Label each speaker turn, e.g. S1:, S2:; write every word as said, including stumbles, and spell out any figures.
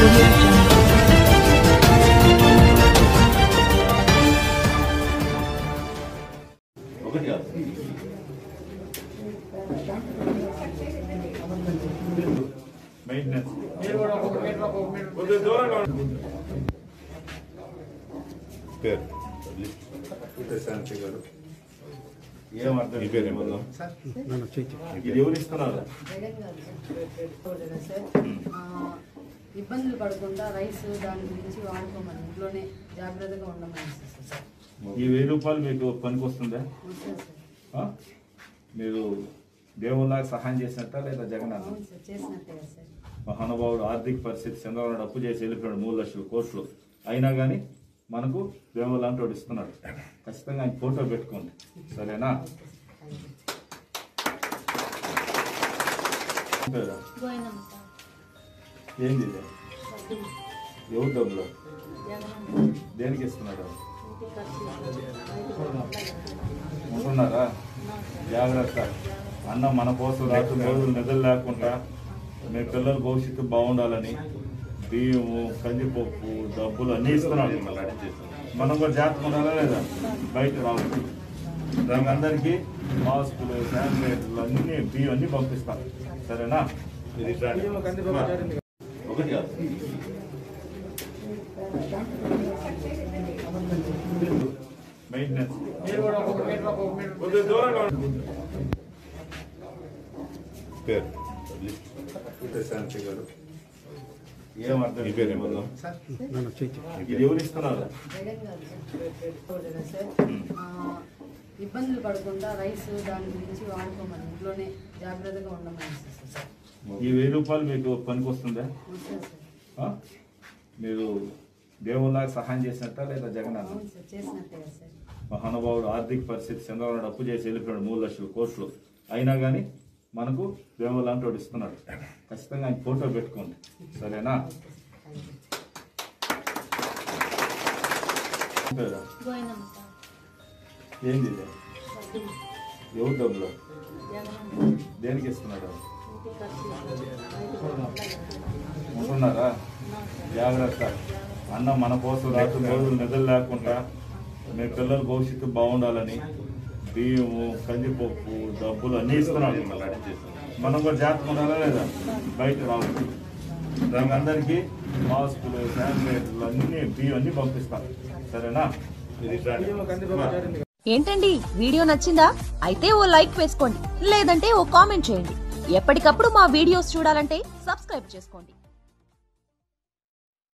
S1: Audio Jungle.
S2: Maintenance. పేరు ఏమర్థం ఇది ఎవరు ఇస్తున్నారు?
S3: ఇబ్బందులు పడకుండా రైస్ దాని గురించి వాడుకోమని ఇంట్లోనే జాగ్రత్తగా ఉండమని.
S2: ఈ వెయ్యి రూపాయలు మీకు పనికి వస్తుందా? మీరు దేవుళ్ళ సహాయం చేసినట్ట లేదా జగన్ అన్న
S3: చేసినట్టే సార్.
S2: మహానుభావుడు ఆర్థిక పరిస్థితి చంద్రబాబు అప్పు చేసి వెళ్ళిపోయాడు మూడు లక్షల కోట్లు అయినా కానీ మనకు దేవుళ్ళ లాంటి వాడు ఇస్తున్నాడు. ఖచ్చితంగా ఆయన ఫోటో పెట్టుకోండి, సరేనా? ఏంది ఇది? ఎవరు డబ్బులు దేనికి ఇస్తున్నాడు? ఉంటున్నారా? జాగ్రత్త. అన్న మన కోసం రాత్రి రోజులు నిద్ర లేకుండా మీ పిల్లల భవిష్యత్తు బాగుండాలని బియ్యము, కందిపప్పు, డబ్బులు అన్నీ ఇస్తున్నాడు. మనం కూడా జాగ్రత్త ఉండాలా లేదా? బయట రావచ్చు. దానికి అందరికీ మాస్కులు, శానిటైజర్లు అన్నీ బియ్యం అన్నీ పంపిస్తాం, సరేనా? ఒకటి కాదు, మెయింటెనెన్స్. పేరు శాంతి గారు. ఏమర్థం ఇది ఎవరు ఇస్తున్నారు?
S3: ఇబ్బందులు పడకుండా రైస్ దాని గురించి వాడుకోమని ఇంట్లోనే జాగ్రత్తగా ఉండమని.
S2: ఈ వెయ్యి రూపాయలు మీకు పనికి వస్తుందా? మీరు దేవుళ్ళ సహాయం చేసినట్ట లేదా జగన్ అన్న
S3: చేసినట్టే సార్.
S2: మహానుభావుడు ఆర్థిక పరిస్థితి చంద్రబాబు అప్పు చేసి వెళ్ళిపోయాడు మూడు లక్షల కోట్లు అయినా కానీ మనకు దేవుళ్ళ లాంటి వాడు ఇస్తున్నాడు. ఖచ్చితంగా ఆయన ఫోటో పెట్టుకోండి, సరేనా? ఏంది ఇది? ఎవరు డబ్బులు దేనికి ఇస్తున్నాడు? ఉంటున్నారా? జాగ్రత్త. అన్న మన కోసం రాత్రి రోజులు నిద్ర లేకుండా మీ పిల్లల భవిష్యత్తు బాగుండాలని బియ్యము, కందిపప్పు, డబ్బులు అన్నీ ఇస్తున్నాడు. మనం కూడా జాగ్రత్త ఉండాలా లేదా? బయట రావచ్చు. దానికి అందరికీ మాస్కులు, శానిటైజర్లు అన్నీ బియ్యం అన్నీ పంపిస్తాం, సరేనా?
S4: ఏంటండి వీడియో నచ్చిందా? అయితే ఓ లైక్ వేసుకోండి, లేదంటే ఓ కామెంట్ చేయండి. ఎప్పటికప్పుడు మా వీడియోస్ చూడాలంటే సబ్స్క్రైబ్ చేసుకోండి.